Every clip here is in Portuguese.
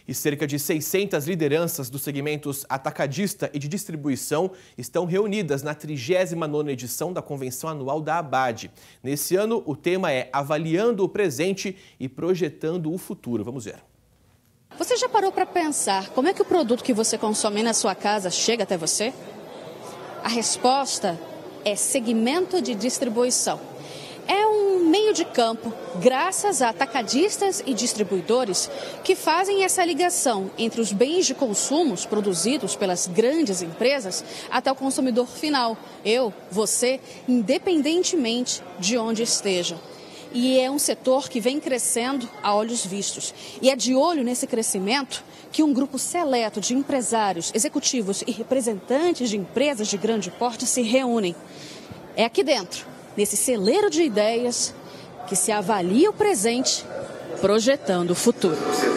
E cerca de 600 lideranças dos segmentos atacadista e de distribuição estão reunidas na 39ª edição da Convenção Anual da ABAD. Nesse ano, o tema é Avaliando o Presente e Projetando o Futuro. Vamos ver. Você já parou para pensar como é que o produto que você consome na sua casa chega até você? A resposta é segmento de distribuição. É um meio de campo, graças a atacadistas e distribuidores, que fazem essa ligação entre os bens de consumo produzidos pelas grandes empresas até o consumidor final, eu, você, independentemente de onde esteja. E é um setor que vem crescendo a olhos vistos. E é de olho nesse crescimento que um grupo seleto de empresários, executivos e representantes de empresas de grande porte se reúnem. É aqui dentro, nesse celeiro de ideias, que se avalia o presente, projetando o futuro.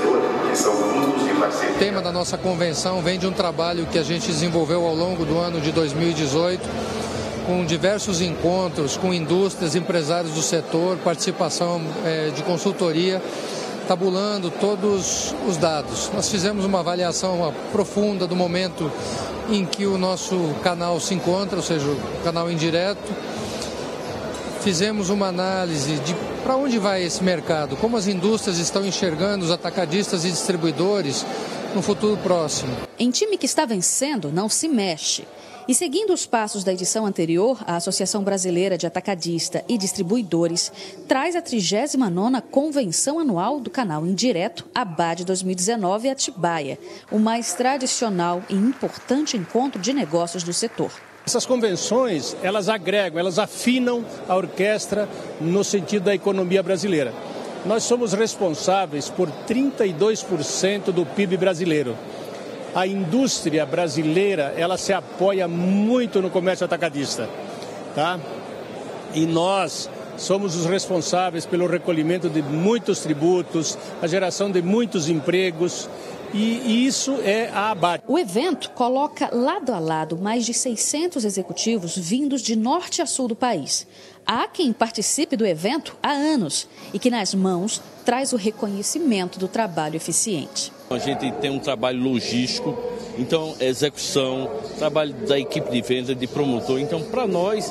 O tema da nossa convenção vem de um trabalho que a gente desenvolveu ao longo do ano de 2018, com diversos encontros com indústrias, empresários do setor, participação de consultoria, tabulando todos os dados. Nós fizemos uma avaliação profunda do momento em que o nosso canal se encontra, ou seja, o canal indireto. Fizemos uma análise de para onde vai esse mercado, como as indústrias estão enxergando os atacadistas e distribuidores no futuro próximo. Em time que está vencendo, não se mexe. E seguindo os passos da edição anterior, a Associação Brasileira de Atacadista e Distribuidores traz a 39ª Convenção Anual do Canal Indireto ABAD 2019 Atibaia, o mais tradicional e importante encontro de negócios do setor. Essas convenções, elas agregam, elas afinam a orquestra no sentido da economia brasileira. Nós somos responsáveis por 32% do PIB brasileiro. A indústria brasileira, ela se apoia muito no comércio atacadista, tá? E nós somos os responsáveis pelo recolhimento de muitos tributos, a geração de muitos empregos, e isso é a ABAD. O evento coloca lado a lado mais de 600 executivos vindos de norte a sul do país. Há quem participe do evento há anos e que nas mãos traz o reconhecimento do trabalho eficiente. A gente tem um trabalho logístico, então execução, trabalho da equipe de venda, de promotor. Então, para nós,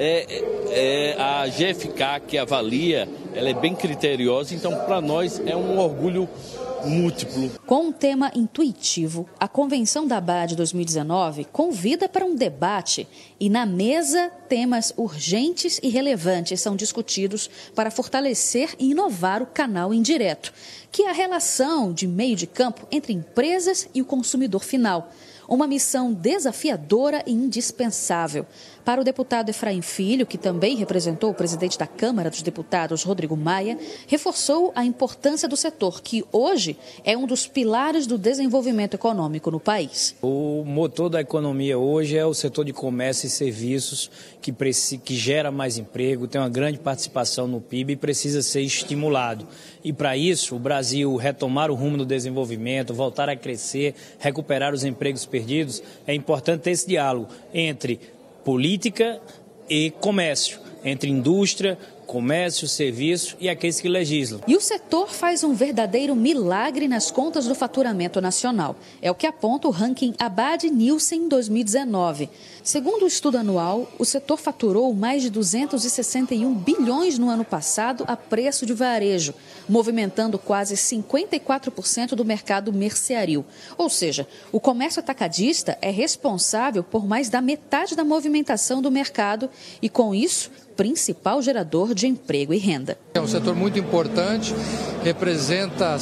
a GfK que avalia, ela é bem criteriosa, então para nós é um orgulho múltiplo. Com um tema intuitivo, a Convenção da ABAD 2019 convida para um debate e na mesa temas urgentes e relevantes são discutidos para fortalecer e inovar o canal indireto, que é a relação de meio de campo entre empresas e o consumidor final. Uma missão desafiadora e indispensável. Para o deputado Efraim Filho, que também representou o presidente da Câmara dos Deputados, Rodrigo Maia, reforçou a importância do setor, que hoje é um dos pilares do desenvolvimento econômico no país. O motor da economia hoje é o setor de comércio e serviços, que gera mais emprego, tem uma grande participação no PIB e precisa ser estimulado. E para isso, o Brasil retomar o rumo do desenvolvimento, voltar a crescer, recuperar os empregos perdidos, é importante ter esse diálogo entre política e comércio, entre indústria, comércio, serviço e aqueles que legislam. E o setor faz um verdadeiro milagre nas contas do faturamento nacional. É o que aponta o ranking ABAD Nielsen 2019. Segundo o estudo anual, o setor faturou mais de 261 bilhões no ano passado a preço de varejo, movimentando quase 54% do mercado mercearil. Ou seja, o comércio atacadista é responsável por mais da metade da movimentação do mercado e, com isso, principal gerador de emprego e renda. É um setor muito importante, representa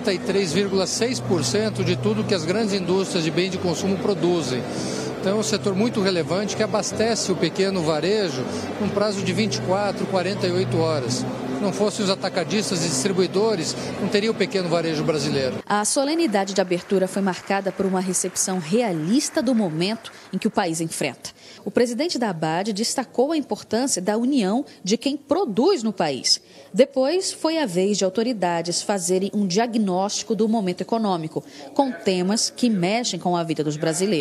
53,6% de tudo que as grandes indústrias de bem de consumo produzem. Então é um setor muito relevante que abastece o pequeno varejo num prazo de 24, 48 horas. Se não fossem os atacadistas e distribuidores, não teria o pequeno varejo brasileiro. A solenidade de abertura foi marcada por uma recepção realista do momento em que o país enfrenta. O presidente da ABAD destacou a importância da união de quem produz no país. Depois, foi a vez de autoridades fazerem um diagnóstico do momento econômico, com temas que mexem com a vida dos brasileiros.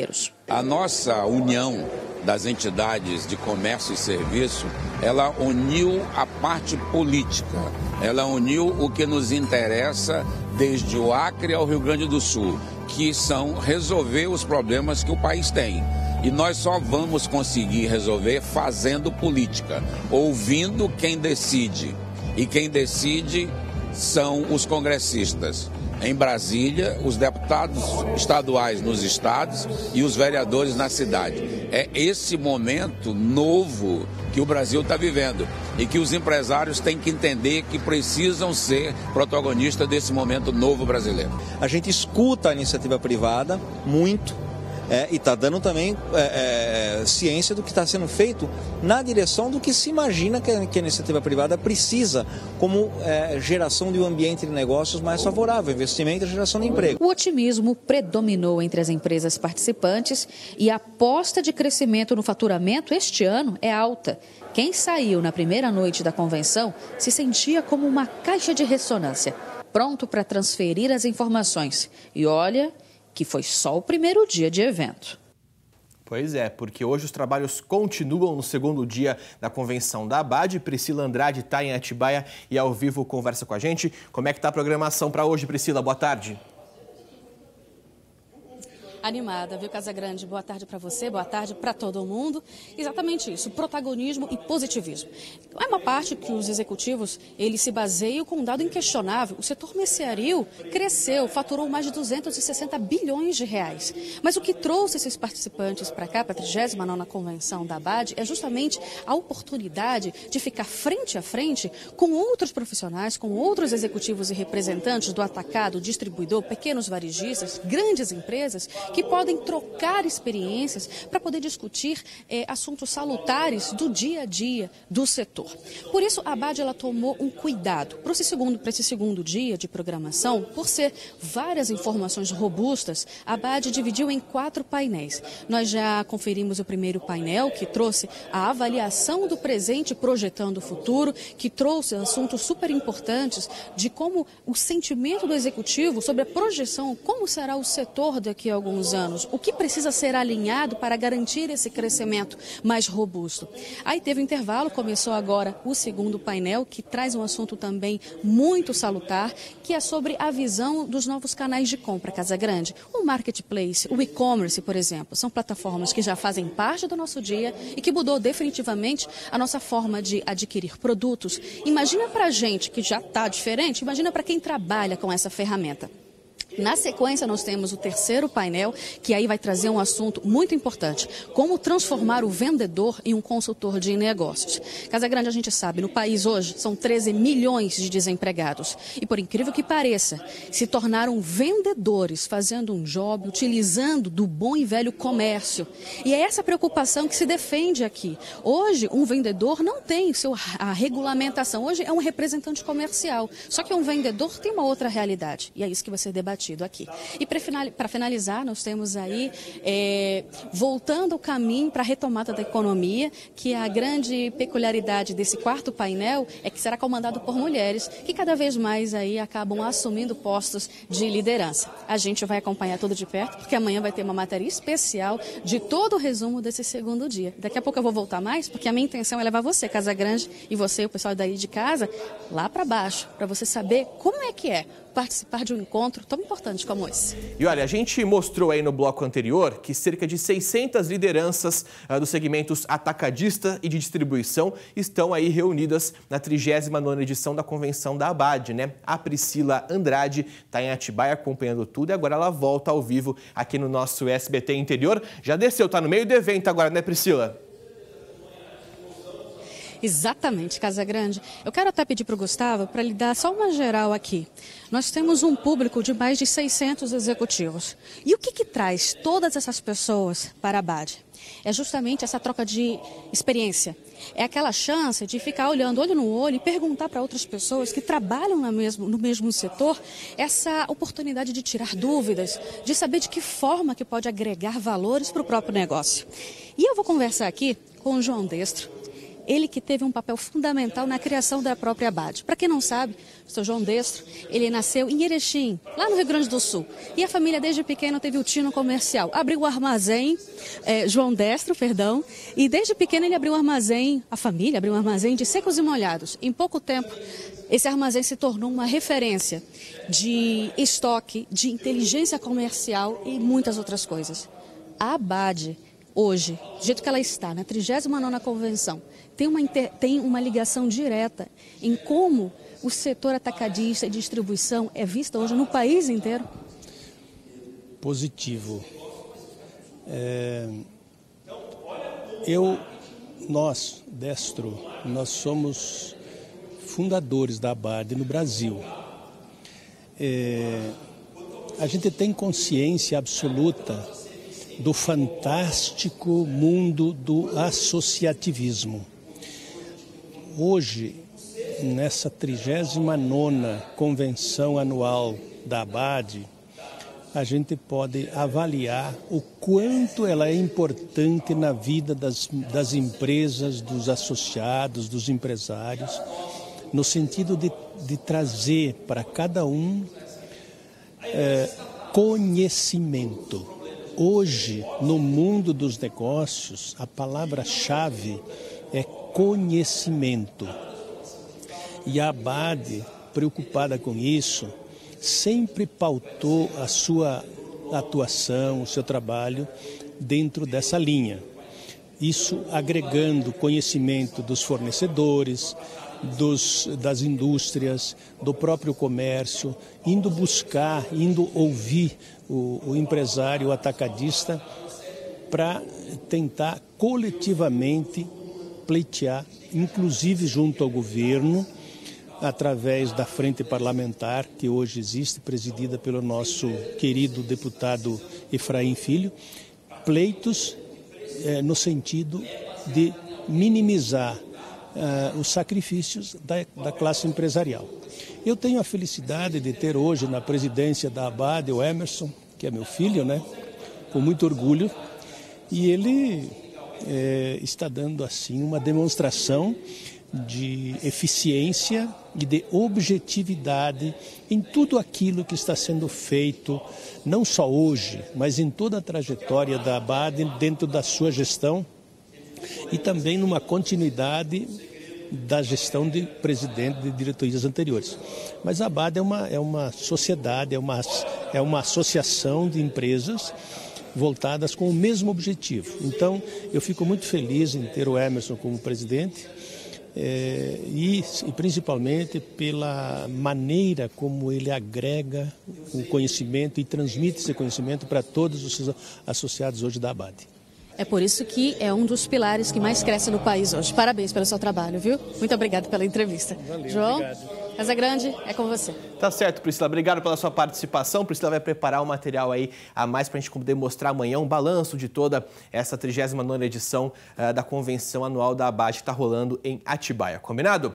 A nossa união das entidades de comércio e serviço, ela uniu a parte política, ela uniu o que nos interessa desde o Acre ao Rio Grande do Sul, que são resolver os problemas que o país tem. E nós só vamos conseguir resolver fazendo política, ouvindo quem decide. E quem decide são os congressistas. Em Brasília, os deputados estaduais nos estados e os vereadores na cidade. É esse momento novo que o Brasil está vivendo e que os empresários têm que entender que precisam ser protagonistas desse momento novo brasileiro. A gente escuta a iniciativa privada muito. E está dando também ciência do que está sendo feito na direção do que se imagina que a iniciativa privada precisa como geração de um ambiente de negócios mais favorável, investimento e geração de emprego. O otimismo predominou entre as empresas participantes e a aposta de crescimento no faturamento este ano é alta. Quem saiu na primeira noite da convenção se sentia como uma caixa de ressonância, pronto para transferir as informações. E olha que foi só o primeiro dia de evento. Pois é, porque hoje os trabalhos continuam no segundo dia da convenção da ABAD. Priscila Andrade está em Atibaia e ao vivo conversa com a gente. Como é que está a programação para hoje, Priscila? Boa tarde. Animada, viu, Casagrande? Boa tarde para você, boa tarde para todo mundo. Exatamente isso, protagonismo e positivismo. É uma parte que os executivos, eles se baseiam com um dado inquestionável. O setor merceario cresceu, faturou mais de 260 bilhões de reais. Mas o que trouxe esses participantes para cá, para a 39ª Convenção da ABAD, é justamente a oportunidade de ficar frente a frente com outros profissionais, com outros executivos e representantes do atacado, distribuidor, pequenos varejistas, grandes empresas, que podem trocar experiências para poder discutir assuntos salutares do dia a dia do setor. Por isso, a ABAD ela tomou um cuidado para esse segundo dia de programação, por ser várias informações robustas. A ABAD dividiu em 4 painéis. Nós já conferimos o primeiro painel, que trouxe a avaliação do presente projetando o futuro, que trouxe assuntos super importantes de como o sentimento do executivo sobre a projeção, como será o setor daqui a alguns anos, o que precisa ser alinhado para garantir esse crescimento mais robusto. Aí teve um intervalo, começou agora o segundo painel, que traz um assunto também muito salutar, que é sobre a visão dos novos canais de compra, Casagrande. O marketplace, o e-commerce, por exemplo, são plataformas que já fazem parte do nosso dia e que mudou definitivamente a nossa forma de adquirir produtos. Imagina para a gente que já está diferente, imagina para quem trabalha com essa ferramenta. Na sequência, nós temos o terceiro painel, que aí vai trazer um assunto muito importante: como transformar o vendedor em um consultor de negócios. Casagrande, a gente sabe, no país hoje são 13 milhões de desempregados. E por incrível que pareça, se tornaram vendedores, fazendo um job, utilizando do bom e velho comércio. E é essa preocupação que se defende aqui. Hoje, um vendedor não tem a regulamentação. Hoje é um representante comercial. Só que um vendedor tem uma outra realidade. E é isso que vai ser debatido aqui. E para finalizar, nós temos aí, voltando o caminho para a retomada da economia, que a grande peculiaridade desse quarto painel é que será comandado por mulheres, que cada vez mais aí acabam assumindo postos de liderança. A gente vai acompanhar tudo de perto, porque amanhã vai ter uma matéria especial de todo o resumo desse segundo dia. Daqui a pouco eu vou voltar mais, porque a minha intenção é levar você, Casagrande, e você, o pessoal daí de casa, lá para baixo, para você saber como é que é participar de um encontro tão importante como esse. E olha, a gente mostrou aí no bloco anterior que cerca de 600 lideranças dos segmentos atacadista e de distribuição estão aí reunidas na 39ª edição da convenção da ABAD, né? A Priscila Andrade está em Atibaia acompanhando tudo e agora ela volta ao vivo aqui no nosso SBT Interior. Já desceu, tá no meio do evento agora, né, Priscila? Exatamente, Casagrande. Eu quero até pedir para o Gustavo para lhe dar só uma geral aqui. Nós temos um público de mais de 600 executivos. E o que traz todas essas pessoas para a ABAD? É justamente essa troca de experiência. É aquela chance de ficar olhando olho no olho e perguntar para outras pessoas que trabalham no mesmo setor, essa oportunidade de tirar dúvidas, de saber de que forma que pode agregar valores para o próprio negócio. E eu vou conversar aqui com o João Destro. Ele que teve um papel fundamental na criação da própria Abade. Para quem não sabe, o seu João Destro, ele nasceu em Erechim, lá no Rio Grande do Sul. E a família, desde pequeno, teve o tino comercial. Abriu o armazém, João Destro, perdão, e desde pequeno ele abriu um armazém, a família abriu um armazém de secos e molhados. Em pouco tempo, esse armazém se tornou uma referência de estoque, de inteligência comercial e muitas outras coisas. A Abade, hoje, do jeito que ela está, na 39ª Convenção, tem uma ligação direta em como o setor atacadista e distribuição é visto hoje no país inteiro? Positivo. Nós, Destro, nós somos fundadores da Abade no Brasil. A gente tem consciência absoluta do fantástico mundo do associativismo. Hoje, nessa 39ª Convenção Anual da Abade, a gente pode avaliar o quanto ela é importante na vida das empresas, dos associados, dos empresários, no sentido de trazer para cada um conhecimento. Hoje, no mundo dos negócios, a palavra-chave é conhecimento. E a Abade, preocupada com isso, sempre pautou a sua atuação, o seu trabalho dentro dessa linha. Isso agregando conhecimento dos fornecedores, das indústrias, do próprio comércio, indo ouvir o empresário, o atacadista, para tentar coletivamente pleitear, inclusive junto ao governo, através da frente parlamentar que hoje existe, presidida pelo nosso querido deputado Efraim Filho, pleitos no sentido de minimizar os sacrifícios da classe empresarial. Eu tenho a felicidade de ter hoje na presidência da Abade o Emerson, que é meu filho, né? Com muito orgulho, e ele está dando assim uma demonstração de eficiência e de objetividade em tudo aquilo que está sendo feito, não só hoje, mas em toda a trajetória da Abade dentro da sua gestão e também numa continuidade da gestão de presidente de diretorias anteriores. Mas a Abade é uma sociedade, é uma associação de empresas voltadas com o mesmo objetivo. Então, eu fico muito feliz em ter o Emerson como presidente e principalmente pela maneira como ele agrega o conhecimento e transmite esse conhecimento para todos os seus associados hoje da Abade. É por isso que é um dos pilares que mais cresce no país hoje. Parabéns pelo seu trabalho, viu? Muito obrigado pela entrevista. Valeu, João, obrigado. Casa Grande, é com você. Tá certo, Priscila. Obrigado pela sua participação. Priscila vai preparar um material aí a mais para a gente poder mostrar amanhã um balanço de toda essa 39ª edição da Convenção Anual da Abade que está rolando em Atibaia. Combinado?